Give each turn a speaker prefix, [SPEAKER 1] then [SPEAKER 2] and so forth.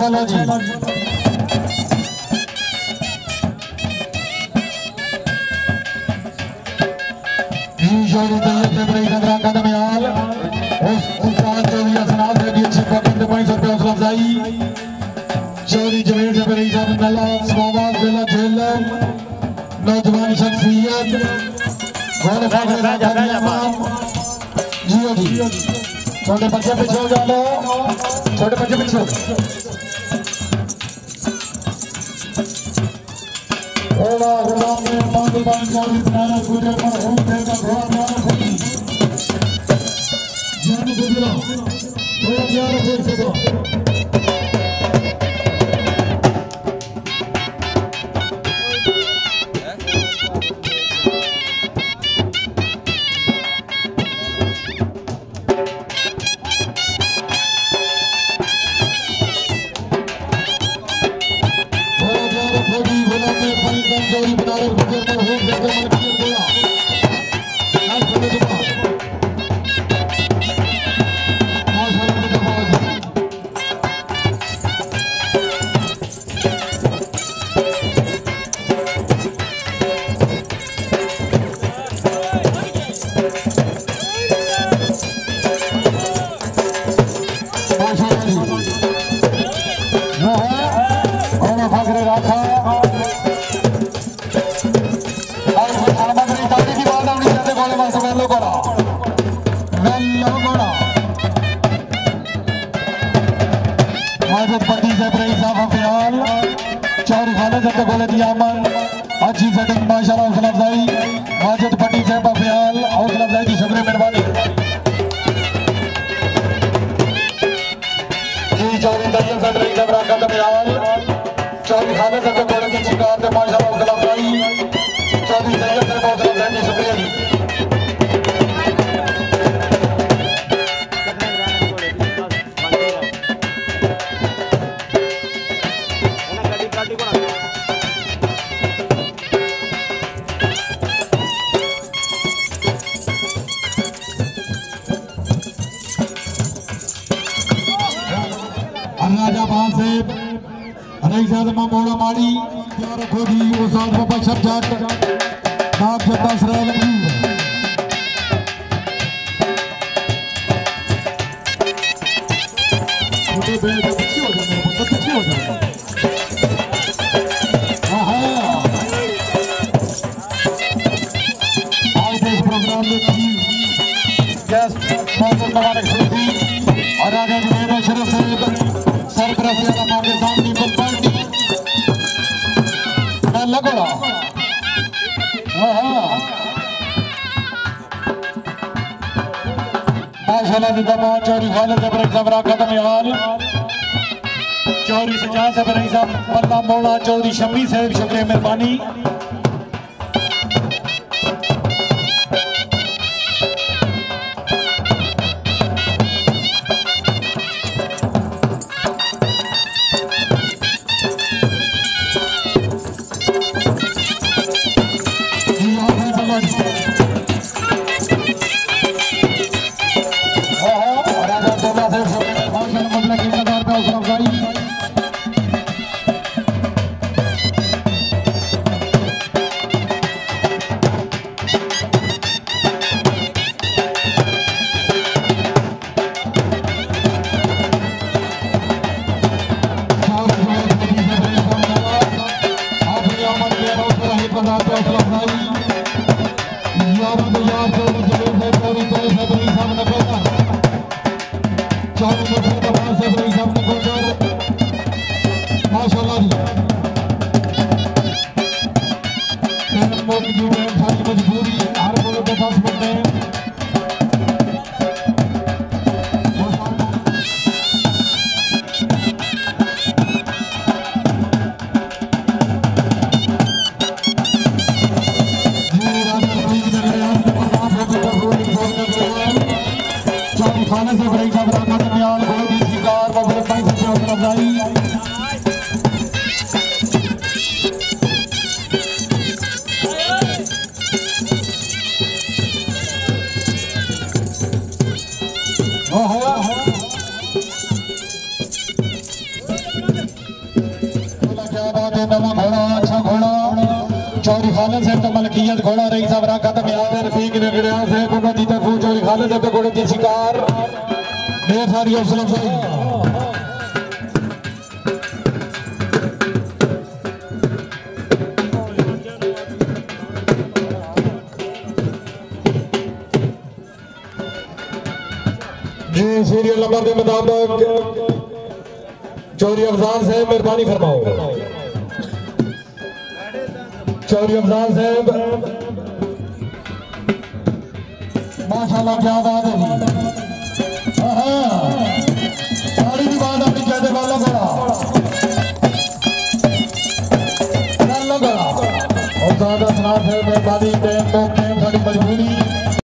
[SPEAKER 1] माशाल्लाह जी। जोड़ी तैयार से बड़ी खतरा कदम याल उस उस्ताद चौधरी असनाद ने भी अच्छी पकड़ के 500 रुपये हौसला अफजाई। चौधरी जवेद से बड़ी साहब नला स्वागत बेला झेल नौजवान शख्सियत घोड़े फागरे राजा जियो जी। छोटे बच्चे पीछे हो जा लो, छोटे बच्चे पीछे। ओला गुलाम ने पानी पानी जाली बनाना गुजर पर होम देगा घोड़ा प्यार होगी जान गुजरा घोड़ा प्यार हो सका। जोड़ी बनारस गुजर पर होम देगा मन की गोला लाल खड़े दुआ माशाल्लाह और फागरे राखा पति से प्रेम साहब ख्याल चौरी खाने से बोले दिया अमन अच्छी सेटिंग माशाल्लाह हौसला अफजाई माजिद पति से ख्याल हौसला अफजाई की शुक्रिया मेहरबानी जी। चौरी दरिया से प्रेम साहब राका का ख्याल चौरी खाने से बोले की शिकार से माशाल्लाह हौसला अफजाई चौरी दरिया से हौसला अफजाई की शुक्रिया जी। राजा बासेब रईस आजमा मोड़ा माड़ी प्यार खोदी उसाद बाबा शब्जात नाग जब्बास रैल छोटे बेल का पीछे हो जाने को पीछे हो जाने आज इस प्रोग्राम में गेस्ट मौजूद नवाज शरीफ और राजा जुबैर शरीफ साहब सरपरस्त पाकिस्तान पीपल पार्टी मैं लगोड़ा माशाल्लाह निजाम चौरी खालिद जबरक जबरा कदम याल चौरी सजा से बरई साहब पल्ला मोड़ा चौधरी शम्मी साहब शुक्रिया मेहरबानी। खाने से बड़ी खबर का दरमियान कोई भी शिकार व बड़े पैसे से हौसला अफजाई अच्छा घोड़ा चौरी खालिद साहब तो मलकियत घोड़ा रही साहब राका तो मियाद रफीक ने गिरया साहब उन्होंने जी तरफ चौरी खालिद साहब घोड़े की शिकार ढेर सारी हौसला अफजाई जी सीरियल नंबर के मुताबिक चौरी अफजाल साहब मेहरबानी फरमाओ चौरी अफजाल साहब माशाल्लाह क्या बात है जी सारी भी बात अपनी कहते वाला बड़ा और ज्यादा सुना साहब मेहरबानी टाइम साड़ी मजबूरी